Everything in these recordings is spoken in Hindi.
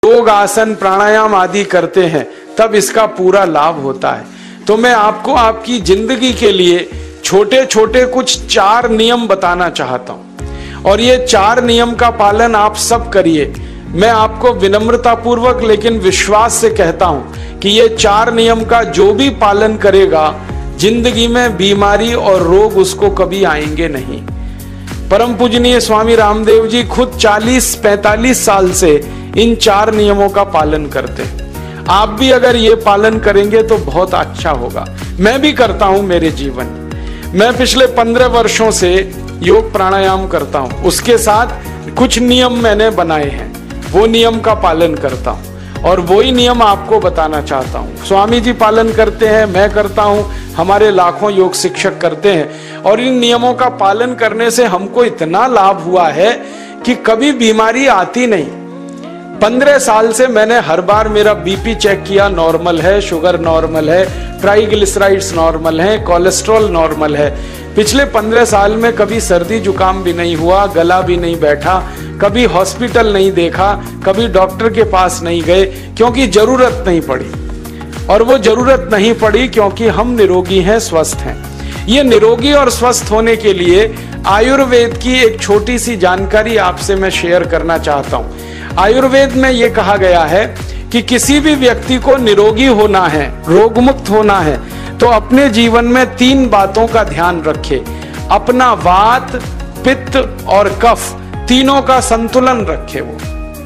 योग आसन प्राणायाम आदि करते हैं तब इसका पूरा लाभ होता है। तो मैं आपको आपकी जिंदगी के लिए छोटे छोटे कुछ 4 नियम बताना चाहता हूं और ये 4 नियम का पालन आप सब करिए। मैं आपको विनम्रता पूर्वक लेकिन विश्वास से कहता हूं कि ये 4 नियम का जो भी पालन करेगा जिंदगी में बीमारी और रोग उसको कभी आएंगे नहीं। परम पूजनीय स्वामी रामदेव जी खुद 40-45 साल से इन 4 नियमों का पालन करते हैं। आप भी अगर ये पालन करेंगे तो बहुत अच्छा होगा। मैं भी करता हूं मेरे जीवन। मैं पिछले 15 वर्षों से योग प्राणायाम करता हूं, उसके साथ कुछ नियम मैंने बनाए हैं, वो नियम का पालन करता हूं और वही नियम आपको बताना चाहता हूं। स्वामी जी पालन करते हैं, मैं करता हूं, हमारे लाखों योग शिक्षक करते हैं और इन नियमों का पालन करने से हमको इतना लाभ हुआ है कि कभी बीमारी आती नहीं। 15 साल से मैंने हर बार मेरा बीपी चेक किया, नॉर्मल है, शुगर नॉर्मल है, ट्राइग्लिसराइड्स नॉर्मल है, कोलेस्ट्रॉल नॉर्मल है। पिछले 15 साल में कभी सर्दी जुकाम भी नहीं हुआ, गला भी नहीं बैठा, कभी हॉस्पिटल नहीं देखा, कभी डॉक्टर के पास नहीं गए, क्योंकि जरूरत नहीं पड़ी। और वो जरूरत नहीं पड़ी क्योंकि हम निरोगी हैं, स्वस्थ हैं। ये निरोगी और स्वस्थ होने के लिए आयुर्वेद की एक छोटी सी जानकारी आपसे मैं शेयर करना चाहता हूं। आयुर्वेद में ये कहा गया है कि किसी भी व्यक्ति को निरोगी होना है, रोग मुक्त होना है, तो अपने जीवन में 3 बातों का ध्यान रखे। अपना वात, पित्त और कफ तीनों का संतुलन रखे। वो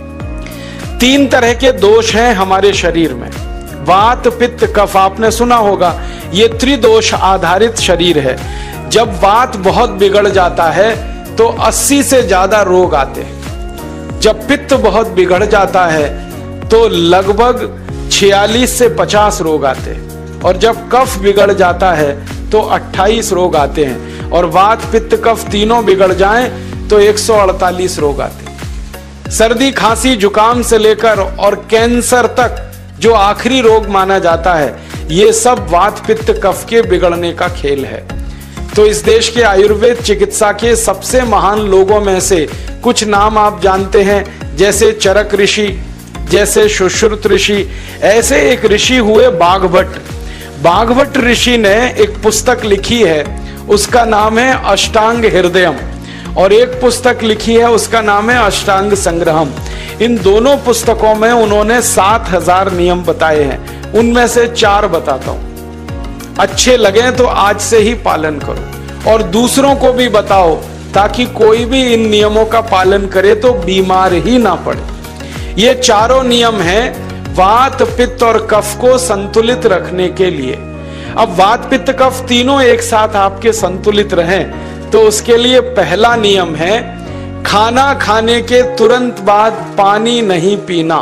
3 तरह के दोष हैं हमारे शरीर में, वात, पित्त, कफ। आपने सुना होगा ये त्रिदोष आधारित शरीर है। जब वात बहुत बिगड़ जाता है तो 80 से ज्यादा रोग आते हैं। जब पित्त बहुत बिगड़ जाता है तो लगभग 46 से 50 रोग आते हैं और जब कफ बिगड़ जाता है तो 28 रोग आते हैं और वात, पित्त, कफ तीनों बिगड़ जाएं तो 148 रोग आते हैं। सर्दी, खांसी, जुकाम से लेकर और कैंसर तक जो आखिरी रोग माना जाता है, ये सब वात, पित्त, कफ के बिगड़ने का खेल है। तो इस देश के आयुर्वेद चिकित्सा के सबसे महान लोगों में से कुछ नाम आप जानते हैं, जैसे चरक ऋषि, जैसे सुश्रुत ऋषि। ऐसे एक ऋषि हुए बाघभट्ट। बाघभट्ट ऋषि ने एक पुस्तक लिखी है, उसका नाम है अष्टांग हृदयम, और एक पुस्तक लिखी है उसका नाम है अष्टांग संग्रहम। इन दोनों पुस्तकों में उन्होंने 7000 नियम बताए हैं। उनमें से 4 बताता हूं, अच्छे लगे तो आज से ही पालन करो और दूसरों को भी बताओ ताकि कोई भी इन नियमों का पालन करे तो बीमार ही ना पड़े। ये चारों नियम हैं वात, पित्त और कफ को संतुलित रखने के लिए। अब वात, पित्त, कफ तीनों एक साथ आपके संतुलित रहें तो उसके लिए पहला नियम है खाना खाने के तुरंत बाद पानी नहीं पीना।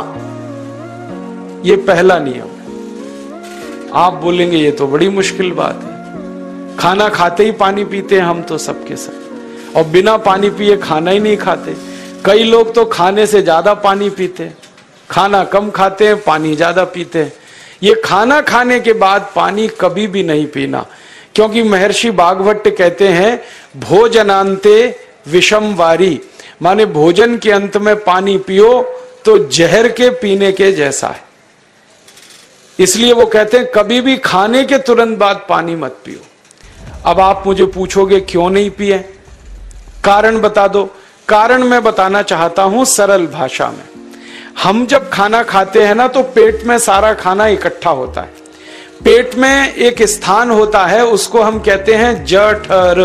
ये पहला नियम है। आप बोलेंगे ये तो बड़ी मुश्किल बात है, खाना खाते ही पानी पीते हैं हम तो सबके सब, और बिना पानी पिए खाना ही नहीं खाते। कई लोग तो खाने से ज्यादा पानी पीते हैं, खाना कम खाते हैं, पानी ज्यादा पीते हैं। ये खाना खाने के बाद पानी कभी भी नहीं पीना, क्योंकि महर्षि बाघभट्ट कहते हैं भोजनांते विषम वारी, माने भोजन के अंत में पानी पियो तो जहर के पीने के जैसा है। इसलिए वो कहते हैं कभी भी खाने के तुरंत बाद पानी मत पियो। अब आप मुझे पूछोगे क्यों नहीं पिए, कारण बता दो। कारण मैं बताना चाहता हूं सरल भाषा में। हम जब खाना खाते हैं ना तो पेट में सारा खाना इकट्ठा होता है। पेट में एक स्थान होता है, उसको हम कहते हैं जठर।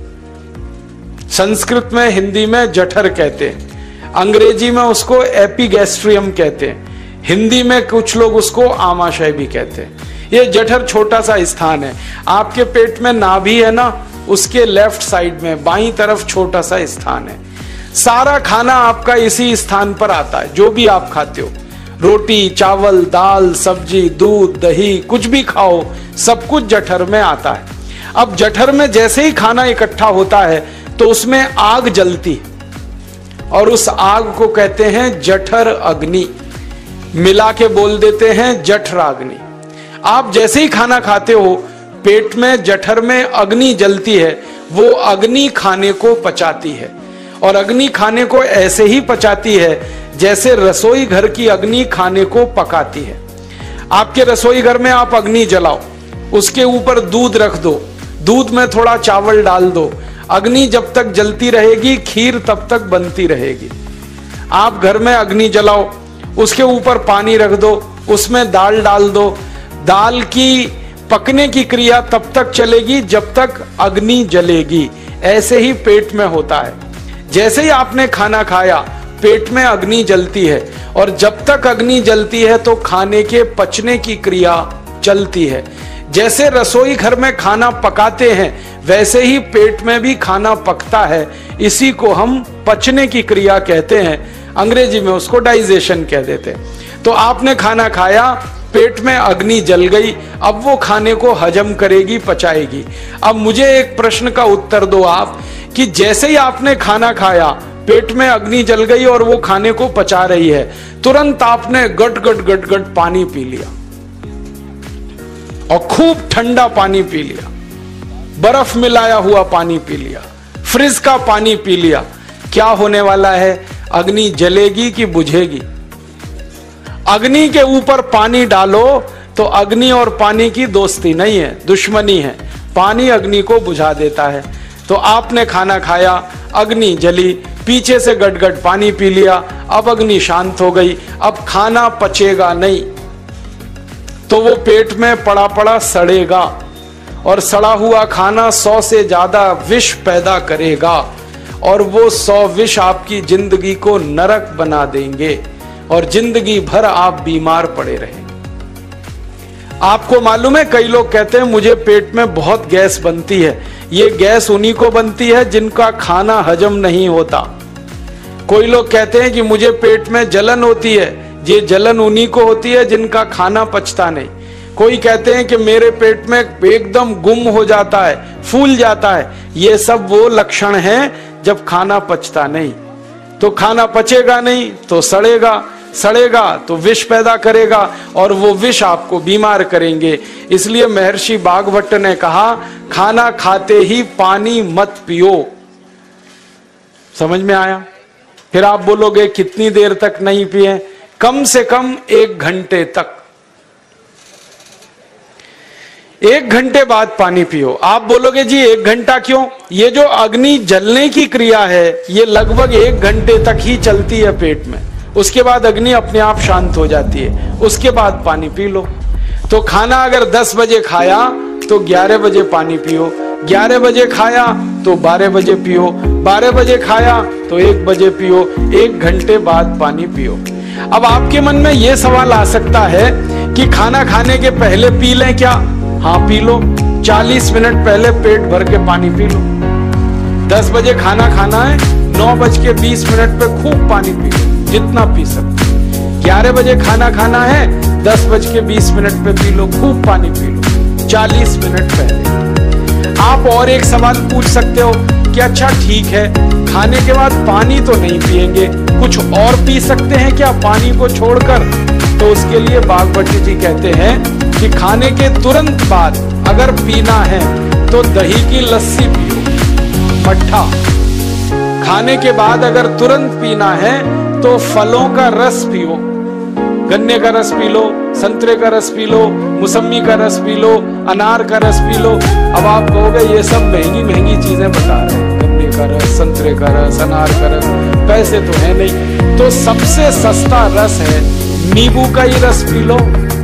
संस्कृत में, हिंदी में जठर कहते हैं, अंग्रेजी में उसको एपिगैस्ट्रियम कहते हैं, हिंदी में कुछ लोग उसको आमाशय भी कहते हैं। ये जठर छोटा सा स्थान है। आपके पेट में नाभि है ना, उसके लेफ्ट साइड में बाईं तरफ छोटा सा स्थान है। सारा खाना आपका इसी स्थान पर आता है। जो भी आप खाते हो, रोटी, चावल, दाल, सब्जी, दूध, दही, कुछ भी खाओ, सब कुछ जठर में आता है। अब जठर में जैसे ही खाना इकट्ठा होता है तो उसमें आग जलती है और उस आग को कहते हैं जठर अग्नि। मिला के बोल देते हैं जठराग्नि। आप जैसे ही खाना खाते हो पेट में जठर में अग्नि जलती है, वो अग्नि खाने को पचाती है और अग्नि खाने को ऐसे ही पचाती है जैसे रसोई घर की अग्नि खाने को पकाती है। आपके रसोई घर में आप अग्नि जलाओ, उसके ऊपर दूध रख दो, दूध में थोड़ा चावल डाल दो, अग्नि जब तक जलती रहेगी खीर तब तक बनती रहेगी। आप घर में अग्नि जलाओ, उसके ऊपर पानी रख दो, उसमें दाल डाल दो, दाल की पकने की क्रिया तब तक चलेगी जब तक अग्नि जलेगी। ऐसे ही पेट में होता है, जैसे ही आपने खाना खाया पेट में अग्नि जलती है, और जब तक अग्नि जलती है तो खाने के पचने की क्रिया चलती है। जैसे रसोई घर में खाना पकाते हैं वैसे ही पेट में भी खाना पकता है। इसी को हम पचने की क्रिया कहते हैं, अंग्रेजी में उसको डाइजेशन कह देते हैं। तो आपने खाना खाया, पेट में अग्नि जल गई, अब वो खाने को हजम करेगी, पचाएगी। अब मुझे एक प्रश्न का उत्तर दो आप, कि जैसे ही आपने खाना खाया पेट में अग्नि जल गई और वो खाने को पचा रही है, तुरंत आपने गट गट गट गट पानी पी लिया और खूब ठंडा पानी पी लिया, बर्फ मिलाया हुआ पानी पी लिया, फ्रिज का पानी पी लिया। क्या होने वाला है? अग्नि जलेगी कि बुझेगी? अग्नि के ऊपर पानी डालो तो अग्नि और पानी की दोस्ती नहीं है, दुश्मनी है। पानी अग्नि को बुझा देता है। तो आपने खाना खाया, अग्नि जली, पीछे से गटगट पानी पी लिया, अब अग्नि शांत हो गई, अब खाना पचेगा नहीं, तो वो पेट में पड़ा पड़ा सड़ेगा, और सड़ा हुआ खाना 100 से ज्यादा विष पैदा करेगा, और वो 100 विष आपकी जिंदगी को नरक बना देंगे और जिंदगी भर आप बीमार पड़े रहेंगे। आपको मालूम है, कई लोग कहते हैं मुझे पेट में बहुत गैस बनती है। ये गैस उन्हीं को बनती है जिनका खाना हजम नहीं होता। कोई लोग कहते हैं कि मुझे पेट में जलन होती है, ये जलन उन्हीं को होती है जिनका खाना पचता नहीं। कोई कहते हैं कि मेरे पेट में एकदम गुम हो जाता है, फूल जाता है, ये सब वो लक्षण हैं जब खाना पचता नहीं। तो खाना पचेगा नहीं तो सड़ेगा, सड़ेगा तो विष पैदा करेगा, और वो विष आपको बीमार करेंगे। इसलिए महर्षि भागवत ने कहा, खाना खाते ही पानी मत पियो। समझ में आया? फिर आप बोलोगे कितनी देर तक नहीं पिए? कम से कम 1 घंटे तक। 1 घंटे बाद पानी पियो। आप बोलोगे जी 1 घंटा क्यों? ये जो अग्नि जलने की क्रिया है ये लगभग 1 घंटे तक ही चलती है पेट में, उसके बाद अग्नि अपने आप शांत हो जाती है, उसके बाद पानी पी लो। तो खाना अगर 10 बजे खाया तो 11 बजे पानी पियो, 11 बजे खाया तो 12 बजे पियो, 12 बजे खाया तो 1 बजे पियो, 1 घंटे बाद पानी पियो। अब आपके मन में यह सवाल आ सकता है कि खाना खाने के पहले पी लें क्या? हाँ पी लो, 40 मिनट पहले पेट भर के पानी पी लो। 10 बजे खाना खाना है, 9:20 पे खूब पानी पी लो, जितना पी सकते। 11 बजे खाना खाना है, 10:20 पे पी लो, खूब पानी पी लो, 40 मिनट पहले। आप और एक सवाल पूछ सकते हो कि अच्छा ठीक है, खाने के बाद पानी तो नहीं पिएंगे, कुछ और पी सकते हैं क्या पानी को छोड़कर? तो उसके लिए भागवत जी कहते हैं कि खाने के तुरंत बाद अगर पीना है तो दही की लस्सी पियो, मट्ठा। खाने के बाद अगर तुरंत पीना है तो फलों का रस पियो, गन्ने का रस पी लो, संतरे का रस पी लो, मौसमी का रस पी लो, अनार का रस पी लो। अब आप कहोगे ये सब महंगी महंगी चीजें बता रहे हैं, गन्ने का रस, संतरे का रस, अनार का रस, पैसे तो है नहीं। तो सबसे सस्ता रस है नींबू का ही रस पी लो,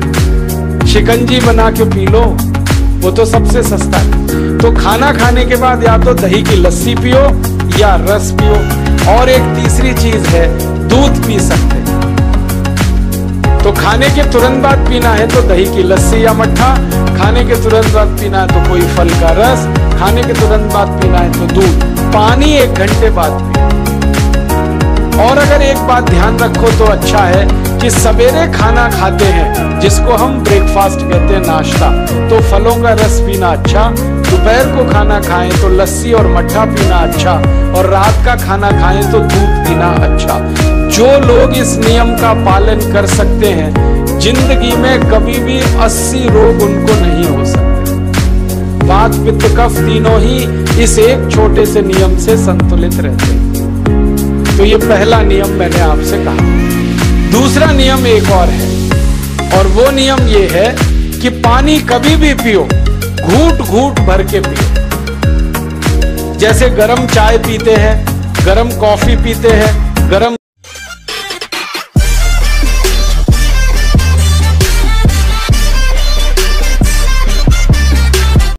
शिकंजी बना के पी लो, वो तो सबसे सस्ता है। तो खाना खाने के बाद या तो दही की लस्सी पियो या रस पियो। और एक तीसरी चीज है, दूध पी सकते हैं। तो खाने के तुरंत बाद पीना है तो दही की लस्सी या मट्ठा, खाने के तुरंत बाद पीना है तो कोई फल का रस, खाने के तुरंत बाद पीना है तो दूध। पानी 1 घंटे बाद पियो। और अगर एक बात ध्यान रखो तो अच्छा है कि सवेरे खाना खाते हैं जिसको हम ब्रेकफास्ट कहते हैं, नाश्ता, तो फलों का रस पीना अच्छा, दोपहर को खाना खाएं तो लस्सी और मट्ठा पीना अच्छा, और रात का खाना खाएं तो दूध पीना अच्छा। जो लोग इस नियम का पालन कर सकते हैं जिंदगी में कभी भी 80 रोग उनको नहीं हो सकते। वात पित्त कफ तीनों ही इस एक छोटे से नियम से संतुलित रहते हैं। तो ये पहला नियम मैंने आपसे कहा। दूसरा नियम एक और है, और वो नियम ये है कि पानी कभी भी पियो, घूट घूट भर के पियो। जैसे गरम चाय पीते हैं, गरम कॉफी पीते हैं, गरम